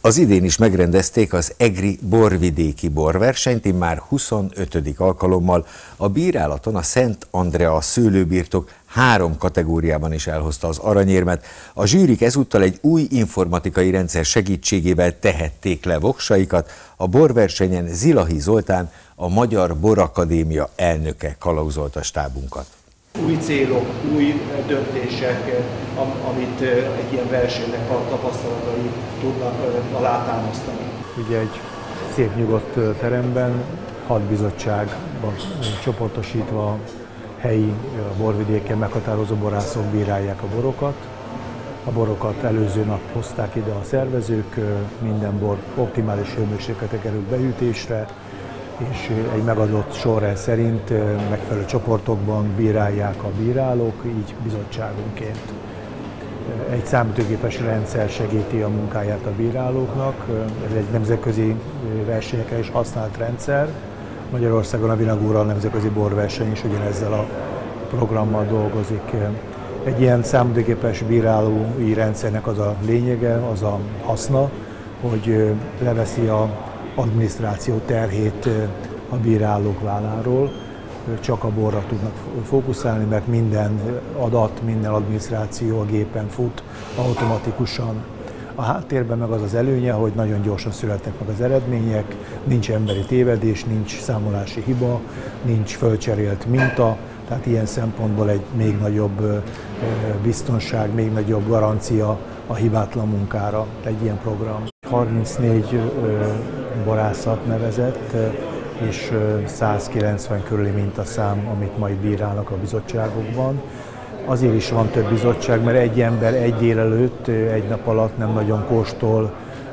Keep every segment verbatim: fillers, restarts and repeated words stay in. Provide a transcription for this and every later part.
Az idén is megrendezték az egri borvidéki borversenyt, immár huszonötödik alkalommal. A bírálaton a Szent Andrea szőlőbirtok három kategóriában is elhozta az aranyérmet. A zsűrik ezúttal egy új informatikai rendszer segítségével tehették le voksaikat. A borversenyen Zilahi Zoltán, a Magyar Borakadémia elnöke kalauzolta stábunkat. Új célok, új döntések, amit egy ilyen versenynek a tapasztalatai tudnak alátámasztani. Ugye egy szép nyugodt teremben, hat bizottságban csoportosítva helyi borvidéken meghatározó borászok bírálják a borokat. A borokat előző nap hozták ide a szervezők, minden bor optimális hőmérsékletre került beütésre, és egy megadott sorrend szerint megfelelő csoportokban bírálják a bírálók, így bizottságunként. Egy számítógépes rendszer segíti a munkáját a bírálóknak, ez egy nemzetközi versenyeken is használt rendszer. Magyarországon a Vinagúra, a nemzetközi borverseny is ugyanezzel a programmal dolgozik. Egy ilyen számítógépes bírálói rendszernek az a lényege, az a haszna, hogy leveszi a adminisztráció terhét a bírálók válláról, csak a borra tudnak fókuszálni, mert minden adat, minden adminisztráció a gépen fut automatikusan. A háttérben meg az az előnye, hogy nagyon gyorsan születnek meg az eredmények, nincs emberi tévedés, nincs számolási hiba, nincs fölcserélt minta, tehát ilyen szempontból egy még nagyobb biztonság, még nagyobb garancia a hibátlan munkára egy ilyen program. harmincnégy borászat nevezett, és százkilencven körüli mintaszám, amit majd bírálnak a bizottságokban. Azért is van több bizottság, mert egy ember egy délelőtt, egy nap alatt nem nagyon kóstol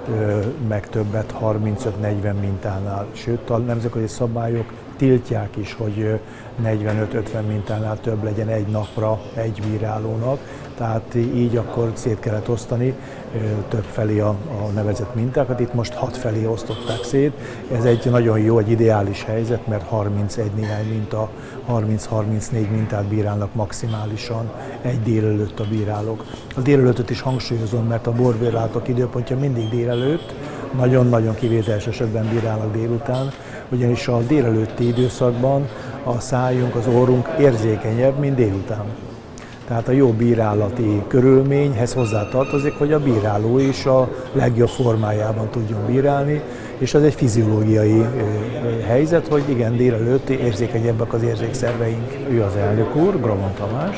meg többet harmincöt-negyven mintánál. Sőt, a nemzetközi szabályok tiltják is, hogy negyvenöt-ötven mintánál több legyen egy napra egy bírálónak. Tehát így akkor szét kellett osztani több felé a, a nevezett mintákat. Itt most hat felé osztották szét. Ez egy nagyon jó, egy ideális helyzet, mert harmincegy néhány minta, harminc-harmincnégy mintát bírálnak maximálisan egy délelőtt a bírálók. A délelőttöt is hangsúlyozom, mert a borbírálatok időpontja mindig délelőtt, nagyon-nagyon kivételes esetben bírálnak délután, ugyanis a délelőtti időszakban a szájunk, az orrunk érzékenyebb, mint délután. Tehát a jó bírálati körülményhez hozzátartozik, hogy a bíráló is a legjobb formájában tudjon bírálni, és az egy fiziológiai helyzet, hogy igen, délelőtt érzékenyebbek az érzékszerveink. Ő az elnök úr, Gramont Tamás,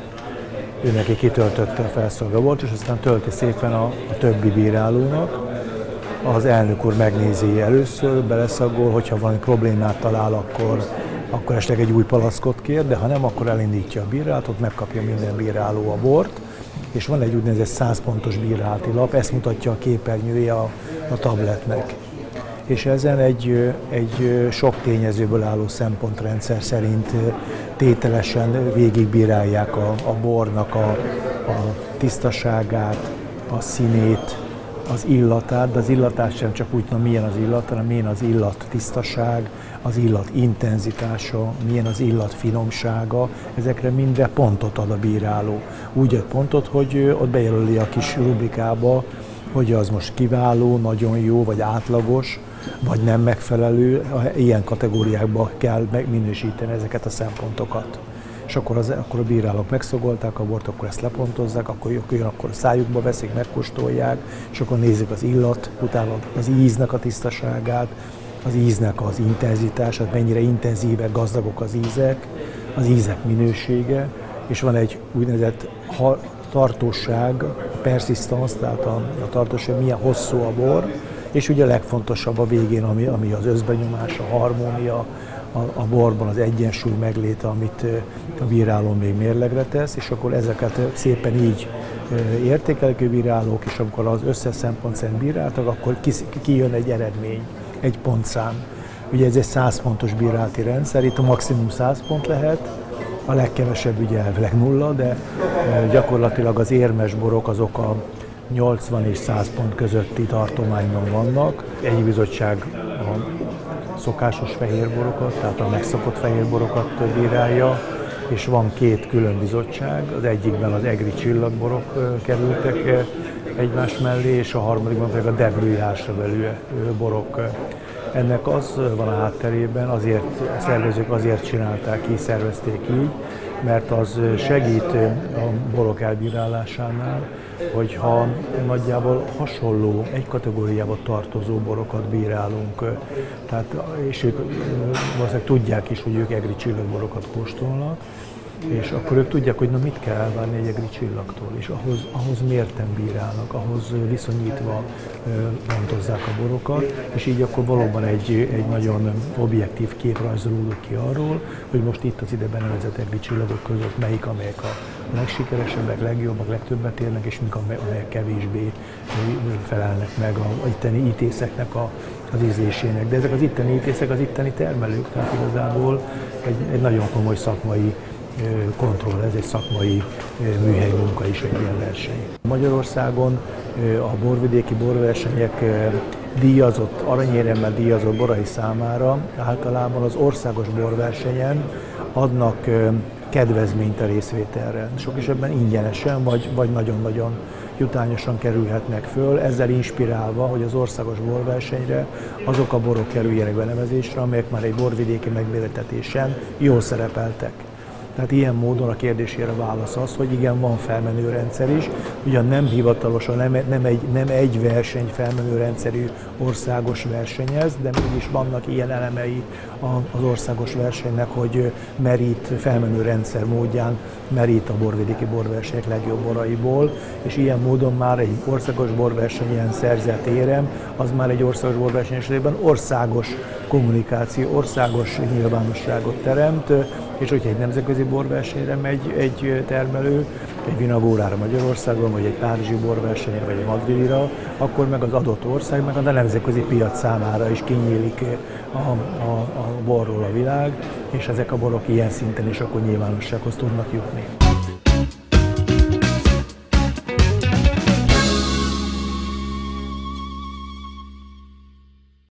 ő neki kitöltötte a felszolgálót, és aztán tölti szépen a, a többi bírálónak. Az elnök úr megnézi először, beleszagol, hogyha valami problémát talál, akkor akkor esetleg egy új palackot kér, de ha nem, akkor elindítja a bírálatot, megkapja minden bíráló a bort, és van egy úgynevezett száz pontos bírálati lap, ezt mutatja a képernyője a, a tabletnek. És ezen egy, egy sok tényezőből álló szempontrendszer szerint tételesen végigbírálják a, a bornak a, a tisztaságát, a színét, az illatát, de az illatát sem csak úgy, na milyen az illat, hanem milyen az illat tisztaság, az illat intenzitása, milyen az illat finomsága, ezekre mindre pontot ad a bíráló. Úgy ad pontot, hogy ott bejelöli a kis rubrikába, hogy az most kiváló, nagyon jó, vagy átlagos, vagy nem megfelelő, ilyen kategóriákba kell minősíteni ezeket a szempontokat. És akkor, az, akkor a bírálók megszagolták a bort, akkor ezt lepontozzák, akkor jön, akkor a szájukba veszik, megkóstolják, és akkor nézik az illat, utána az íznek a tisztaságát, az íznek az intenzitását, mennyire intenzívek, gazdagok az ízek, az ízek minősége, és van egy úgynevezett tartóság, persistence, tehát a, a tartóság, milyen hosszú a bor, és ugye a legfontosabb a végén, ami, ami az összbenyomás, a harmónia, a, a borban az egyensúly megléte, amit a bíráló még mérlegre tesz, és akkor ezeket szépen így értékelik a bírálók, és amikor az összes szempont szerint bíráltak, akkor kijön egy eredmény, egy pontszám. Ugye ez egy száz pontos bírálati rendszer, itt a maximum száz pont lehet, a legkevesebb ugye elvileg nulla, de gyakorlatilag az érmes borok azok a nyolcvan és száz pont közötti tartományban vannak. Egy bizottság a szokásos fehérborokat, tehát a megszokott fehérborokat bírálja, és van két külön bizottság, az egyikben az egri csillagborok kerültek egymás mellé, és a harmadikban pedig a Debrüi házsebelű borok. Ennek az van a hátterében, azért, a szervezők azért csinálták így, szervezték így, mert az segít a borok elbírálásánál, hogyha nagyjából hasonló, egy kategóriába tartozó borokat bírálunk, tehát, és ők valószínűleg tudják is, hogy ők egri csillagborokat kóstolnak, és akkor ők tudják, hogy na mit kell elvárni egy egri csillagtól, és ahhoz, ahhoz mérten bírálnak, ahhoz viszonyítva pontozzák a borokat, és így akkor valóban egy, egy nagyon objektív kép rajzolódik ki arról, hogy most itt az ide benevezett egri csillagok között melyik, amelyek a legsikeresebbek, legjobbak, legtöbbet érnek, és mik, amelyek kevésbé felelnek meg a itteni ítészeknek a, az ízlésének. De ezek az itteni ítészek az itteni termelők, tehát igazából egy, egy nagyon komoly szakmai kontroll, ez egy szakmai műhely munka is, egy ilyen verseny. Magyarországon a borvidéki borversenyek díjazott, aranyéremmel díjazott borai számára általában az országos borversenyen adnak kedvezményt a részvételre. Sok esetben ingyenesen, vagy, vagy nagyon-nagyon jutányosan kerülhetnek föl, ezzel inspirálva, hogy az országos borversenyre azok a borok kerüljenek benevezésre, amelyek már egy borvidéki megbéletetésen jól szerepeltek. Tehát ilyen módon a kérdésére válasz az, hogy igen, van felmenő rendszer is, ugyan nem hivatalosan, nem, nem, egy, nem egy verseny felmenő rendszerű országos versenyez, de mégis vannak ilyen elemei az országos versenynek, hogy merít felmenő rendszer módján, merít a borvidéki borversenyek legjobb boraiból, és ilyen módon már egy országos borversenyen szerzett érem, az már egy országos borverseny esetében országos kommunikáció, országos nyilvánosságot teremt, és hogyha egy nemzetközi borversenyre megy egy termelő, egy Vinavórára Magyarországon, vagy egy párizsi borversenyre, vagy egy madridira, akkor meg az adott ország, meg a nemzetközi piac számára is kinyílik a, a, a borról a világ, és ezek a borok ilyen szinten is akkor nyilvánossághoz tudnak jutni.